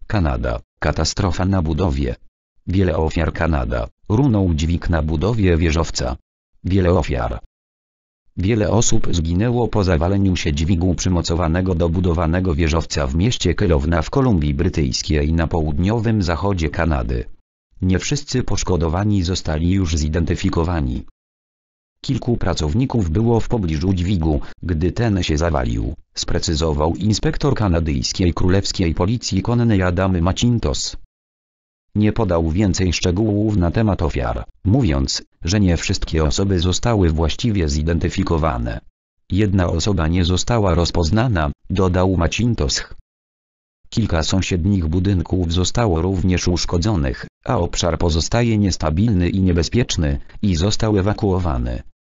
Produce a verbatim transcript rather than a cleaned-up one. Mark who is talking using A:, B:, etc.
A: Kanada, katastrofa na budowie. Wiele ofiar. Kanada, runął dźwig na budowie wieżowca. Wiele ofiar. Wiele osób zginęło po zawaleniu się dźwigu przymocowanego do budowanego wieżowca w mieście Kelowna w Kolumbii Brytyjskiej na południowym zachodzie Kanady. Nie wszyscy poszkodowani zostali już zidentyfikowani. Kilku pracowników było w pobliżu dźwigu, gdy ten się zawalił, sprecyzował inspektor kanadyjskiej królewskiej policji konnej Adam Macintosh. Nie podał więcej szczegółów na temat ofiar, mówiąc, że nie wszystkie osoby zostały właściwie zidentyfikowane. Jedna osoba nie została rozpoznana, dodał Macintosh. Kilka sąsiednich budynków zostało również uszkodzonych, a obszar pozostaje niestabilny i niebezpieczny, i został ewakuowany.